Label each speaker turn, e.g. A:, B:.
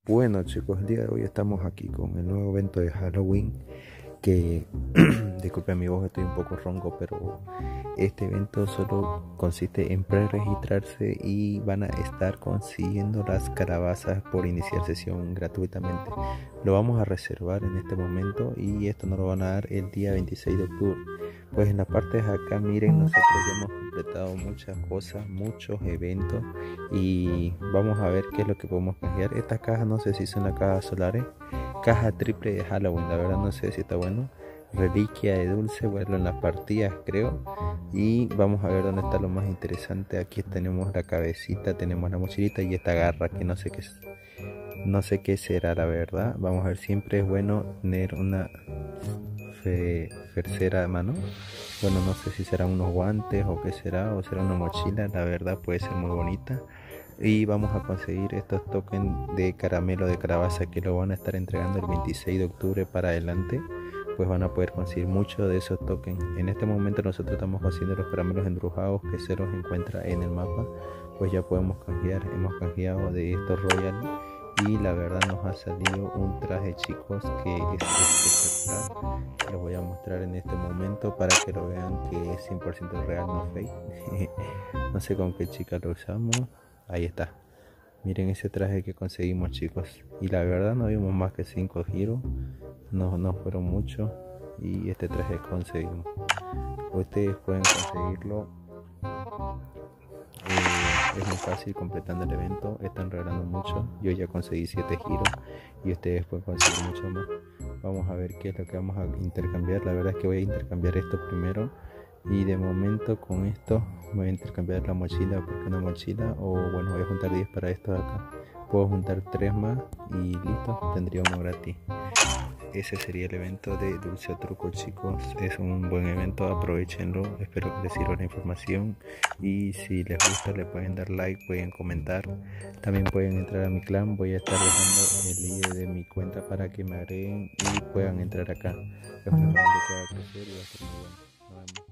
A: Bueno chicos, el día de hoy estamos aquí con el nuevo evento de Halloween que, disculpen mi voz, estoy un poco ronco, pero este evento solo consiste en pre-registrarse y van a estar consiguiendo las calabazas por iniciar sesión gratuitamente. Lo vamos a reservar en este momento y esto nos lo van a dar el día 26 de octubre. Pues en la parte de acá, miren, nosotros ya hemos completado muchas cosas, muchos eventos y vamos a ver qué es lo que podemos canjear. Estas cajas no sé si son las cajas solares, caja triple de Halloween, la verdad no sé si está bueno. Reliquia de dulce, bueno, en las partidas creo. Y vamos a ver dónde está lo más interesante. Aquí tenemos la cabecita, tenemos la mochilita y esta garra que no sé qué es. No sé qué será la verdad. Vamos a ver, siempre es bueno tener una tercera de mano. Bueno, no sé si serán unos guantes o qué será, o será una mochila, la verdad puede ser muy bonita. Y vamos a conseguir estos tokens de caramelo de calabaza que lo van a estar entregando el 26 de octubre para adelante. Pues van a poder conseguir mucho de esos tokens. En este momento nosotros estamos consiguiendo los caramelos embrujados que se los encuentra en el mapa. Pues ya podemos canjear, hemos canjeado de estos royal y la verdad nos ha salido un traje, chicos, que es espectacular. Les voy a mostrar en este momento para que lo vean que es 100% real, no fake. No sé con qué chica lo usamos. Ahí está. Miren ese traje que conseguimos, chicos. Y la verdad no vimos más que 5 giros. No fueron muchos. Y este traje conseguimos. Ustedes pueden conseguirlo. Es muy fácil completando el evento. Están regalando mucho. Yo ya conseguí 7 giros. Y ustedes pueden conseguir mucho más. Vamos a ver qué es lo que vamos a intercambiar. La verdad es que voy a intercambiar esto primero. Y de momento con esto voy a intercambiar la mochila, porque una mochila, o bueno, voy a juntar 10 para esto de acá. Puedo juntar 3 más y listo, tendría uno gratis. Ese sería el evento de Dulce o Truco, chicos. Es un buen evento, aprovechenlo. Espero que les sirva la información. Y si les gusta, le pueden dar like, pueden comentar. También pueden entrar a mi clan. Voy a estar dejando el link de mi cuenta para que me agreguen y puedan entrar acá. Es una familia que va a crecer y va a ser muy bueno. Nos vemos.